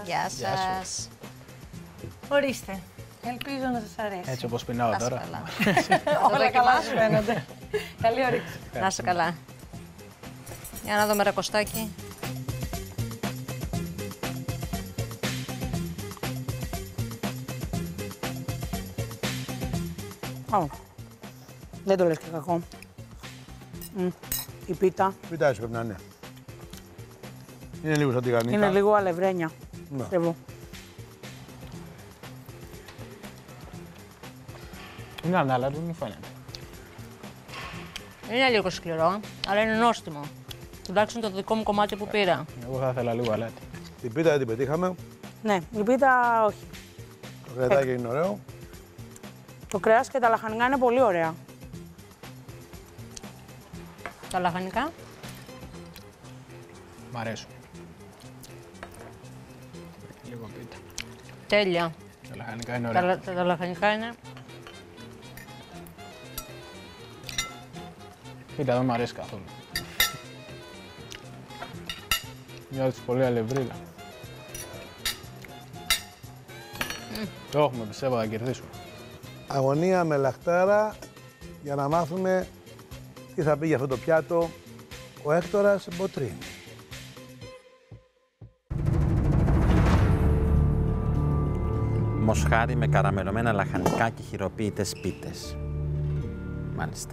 Γεια σας. Ορίστε. Ελπίζω να σας αρέσει. Έτσι όπως πεινάω τώρα. Όλα καλά σου φαίνονται. Καλή όρεξη. Να είσαι καλά. Για να δούμε ρακοστάκι. Δεν το λες και κακό. Η πίτα. Πίτα έτσι πρέπει να είναι. Είναι λίγο σαν τηγανίτα. Είναι λίγο αλευρένια. Πιστεύω. Είναι ανάλατο, δεν μου φαίνεται. Είναι λίγο σκληρό, αλλά είναι νόστιμο. Τουλάχιστον το δικό μου κομμάτι που πήρα. Εγώ θα ήθελα λίγο αλάτι. Την πίτα δεν την πετύχαμε. Ναι, η πίτα όχι. Το κρεατάκι είναι ωραίο. Το κρέας και τα λαχανικά είναι πολύ ωραία. Τα λαχανικά. Μ' αρέσουν. Λίγο πίτα. Τέλεια. Τα λαχανικά είναι ωραία. Τα λαχανικά είναι. Πίτα δεν μ' αρέσει καθόλου. Νιώθεις πολύ αλευρίλα. Το έχουμε, πιστεύω, θα κερδίσουμε. Αγωνία με λαχτάρα για να μάθουμε τι θα πει για αυτό το πιάτο ο Έκτορας Μποτρίνη. Μοσχάρι με καραμελωμένα λαχανικά και χειροποίητες πίτες. Μάλιστα.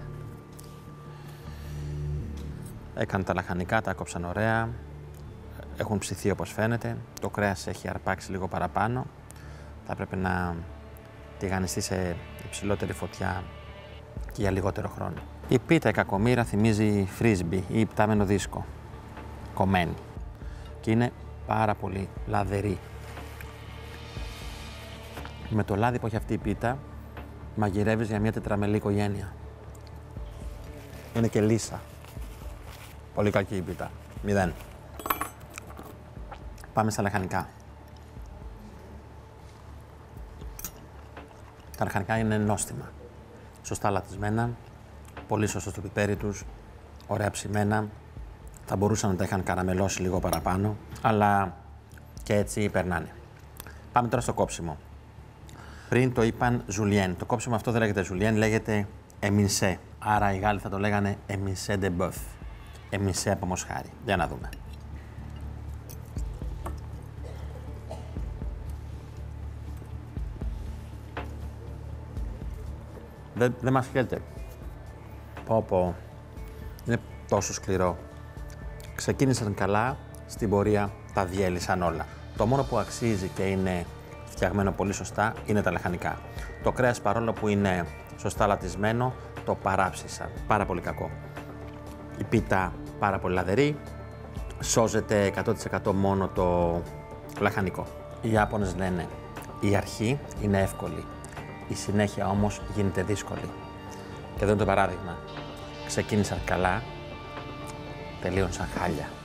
Έκανα τα λαχανικά, τα κόψαν ωραία. Έχουν ψηθεί όπως φαίνεται. Το κρέας έχει αρπάξει λίγο παραπάνω. Θα πρέπει να τηγανιστεί σε υψηλότερη φωτιά και για λιγότερο χρόνο. Η πίτα η κακομοίρα θυμίζει φρίσμπι ή πτάμενο δίσκο. Κομμένη. Και είναι πάρα πολύ λαδερή. Με το λάδι που έχει αυτή η πίτα, μαγειρεύεις για μια τετραμελή οικογένεια. Είναι και λύσα. Πολύ κακή η πίτα. 0. Πάμε στα λαχανικά. Τα λαχανικά είναι νόστιμα. Σωστά λατισμένα, πολύ σωστό το πιπέρι τους, ωραία ψημένα. Θα μπορούσαν να τα είχαν καραμελώσει λίγο παραπάνω, αλλά και έτσι περνάνε. Πάμε τώρα στο κόψιμο. Πριν το είπαν ζουλιέν. Το κόψιμο αυτό δεν λέγεται ζουλιέν, λέγεται εμινσέ. Άρα οι Γάλλοι θα το λέγανε εμινσέ de bœuf. Εμινσέ από μοσχάρι. Για να δούμε. Δεν μας χαίρεται. Πω. Είναι τόσο σκληρό. Ξεκίνησαν καλά, στην πορεία τα διέλυσαν όλα. Το μόνο που αξίζει και είναι φτιαγμένο πολύ σωστά είναι τα λαχανικά. Το κρέας, παρόλο που είναι σωστά λατισμένο, το παράψησαν. Πάρα πολύ κακό. Η πίτα πάρα πολύ λαδερή. Σώζεται 100% μόνο το λαχανικό. Οι Ιάπωνες λένε η αρχή είναι εύκολη. Η συνέχεια όμως γίνεται δύσκολη. Και εδώ είναι το παράδειγμα. Ξεκίνησαν καλά, τελείωσαν χάλια.